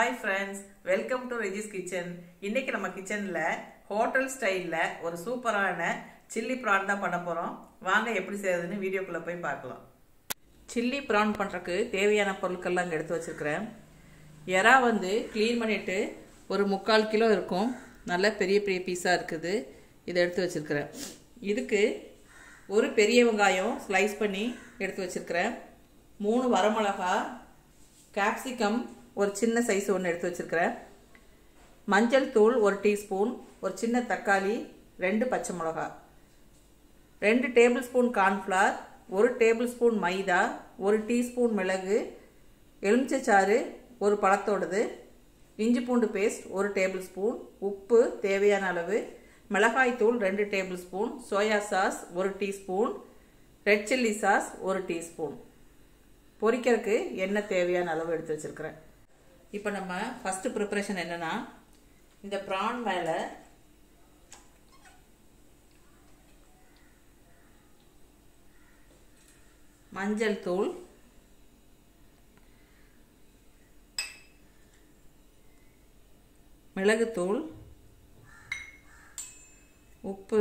Hi friends, welcome to Reggie's Kitchen. இன்னைக்கு நம்ம கிச்சன்ல ஹோட்டல் ஸ்டைல்ல ஒரு சூப்பரான சில்லி பிரான் தான் பண்ண போறோம். வாங்க எப்படி செய்யறதுன்னு வீடியோக்குள்ள போய் பார்க்கலாம். சில்லி பிரான் பண்றதுக்கு தேவையான பொருட்கள்லாம் இங்க எடுத்து வச்சிருக்கேன். எறா வந்து க்ளீன் பண்ணிட்டு ஒரு 3/4 கிலோ இருக்கும். நல்ல பெரிய பெரிய பீஸா இருக்குது. இதை எடுத்து வச்சிருக்கேன். இதுக்கு ஒரு பெரிய வெங்காயம் ஸ்லைஸ் பண்ணி எடுத்து வச்சிருக்கேன். 3 வரமிளகாய், கேப்சிகம் ஒரு சின்ன சைஸ் ஒன்று எடுத்து வச்சிருக்கிறேன். மஞ்சள் தூள் 1 டீஸ்பூன், ஒரு சின்ன தக்காளி, 2 பச்சை மிளகாய், 2 table spoon cornflour, 1 tablespoon maida, 1 teaspoon மிளகு, எலுமிச்சைச்சாறு ஒரு பழத்தோடது, இஞ்சி பூண்டு பேஸ்ட் 1 டேபிள் ஸ்பூன், உப்பு தேவையான அளவு, மிளகாய் தூள் 2 டேபிள் ஸ்பூன், soya sauce 1 teaspoon, red chilli sauce 1 teaspoon. பொரிக்கிறதுக்கு எண்ணெய் தேவையான அளவு எடுத்து வச்சிருக்கிறேன். இப்போ நம்ம ஃபர்ஸ்ட் ப்ரிப்பரேஷன் என்னன்னா, இந்த பிரான் மேல மஞ்சள் தூள், மிளகுத்தூள், உப்பு,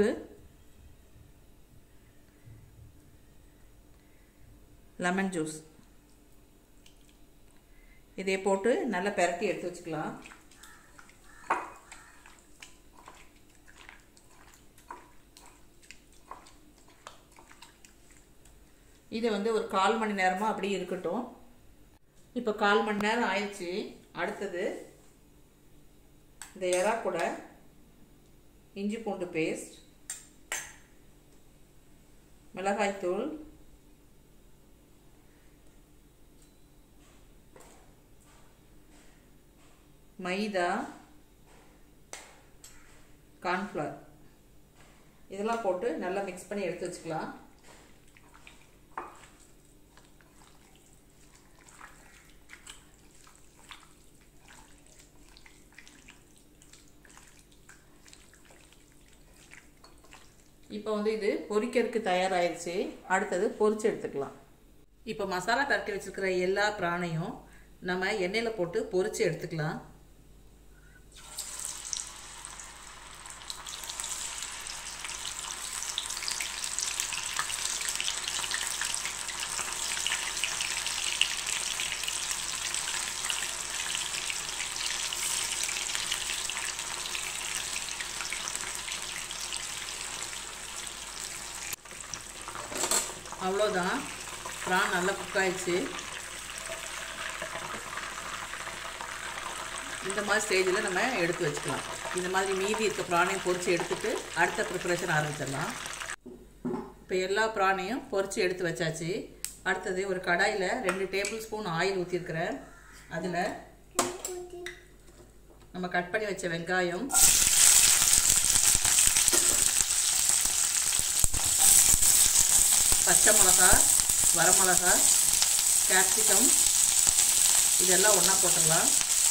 லெமன் ஜூஸ் இதை போட்டு நல்லா பெரட்டி எடுத்து வச்சுக்கலாம். இது வந்து ஒரு 1/4 மணி நேரமா அப்படியே இருக்கட்டும். இப்போ 1/4 மணி நேரம் ஆயிடுச்சு. அடுத்தது இந்த எறா கூட இஞ்சி பூண்டு பேஸ்ட், மிளகாய் தூள், மைதா, கார்ன்ஃப்ளவர் இதெல்லாம் போட்டு நல்லா மிக்ஸ் பண்ணி எடுத்து வச்சுக்கலாம். இப்போ வந்து இது பொரிக்கிறதுக்கு தயாராகிடுச்சு. அடுத்தது பொரிச்சு எடுத்துக்கலாம். இப்போ மசாலா தட்டி வச்சிருக்கிற எல்லா பிரானையும் நம்ம எண்ணெயில் போட்டு பொரிச்சு எடுத்துக்கலாம். அவ்வளோதான், பிரான் நல்லா குக் ஆயிடுச்சு. இந்த மாதிரி ஸ்டேஜில் நம்ம எடுத்து வச்சுக்கலாம். இந்த மாதிரி மீதி இருக்க பிரானையும் பொரிச்சு எடுத்துட்டு அடுத்த ப்ரிப்பரேஷன் ஆரம்பிச்சிடலாம். இப்போ எல்லா பிரானையும் பொரிச்சு எடுத்து வச்சாச்சு. அடுத்தது ஒரு கடாயில் 2 டேபிள் ஸ்பூன் ஆயில் ஊற்றிருக்கிறேன். அதில் நம்ம கட் பண்ணி வச்ச வெங்காயம், பச்சை மிளகாய், வரமிளகாய், கேப்சிகம் இதெல்லாம் ஒன்றா போட்டுடலாம்.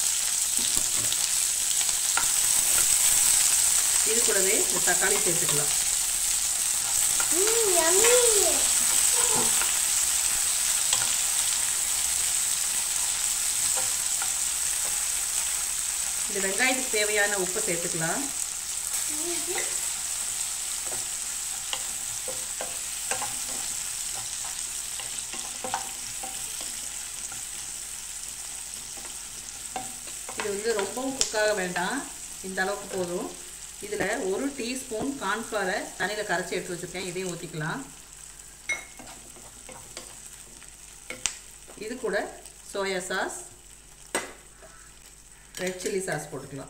இது கூடவே ஒரு தக்காளி சேர்த்துக்கலாம். இந்த வெங்காயத்துக்கு தேவையான உப்பு சேர்த்துக்கலாம். இது வந்து ரொம்பவும் குக்காக வேண்டாம், இந்த அளவுக்கு போதும். இதில் 1 டீஸ்பூன் கார்ன்ஃப்ளவரை தண்ணியில் கரைச்சி எடுத்து வச்சுருக்கேன். இதையும் ஊற்றிக்கலாம். இது கூட soya sauce, red chilli sauce போட்டுக்கலாம்.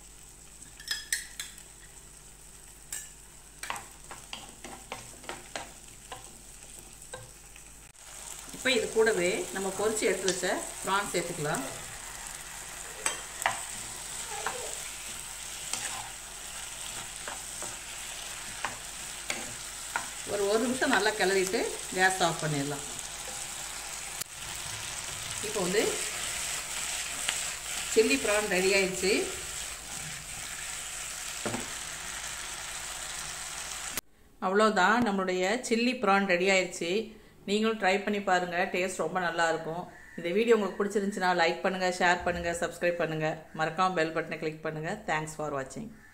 இப்போ இது கூடவே நம்ம பொரிச்சு எடுத்து வச்ச ப்ரான் சேர்த்துக்கலாம். ஒரு 1 நிமிஷம் நல்லா கிளறிட்டு கேஸ் ஆஃப் பண்ணிடலாம். இப்போ வந்து சில்லி ப்ரான் ரெடி ஆயிடுச்சு. அவ்வளோதான், நம்மளுடைய சில்லி ப்ரான் ரெடி ஆயிடுச்சு. நீங்களும் ட்ரை பண்ணி பாருங்கள், டேஸ்ட் ரொம்ப நல்லா இருக்கும். இந்த வீடியோ உங்களுக்கு பிடிச்சிருந்துச்சுன்னா லைக் பண்ணுங்கள், ஷேர் பண்ணுங்கள், சப்ஸ்கிரைப் பண்ணுங்கள். மறக்காமல் பெல் பட்டனை கிளிக் பண்ணுங்கள். தேங்க்ஸ் ஃபார் வாட்சிங்.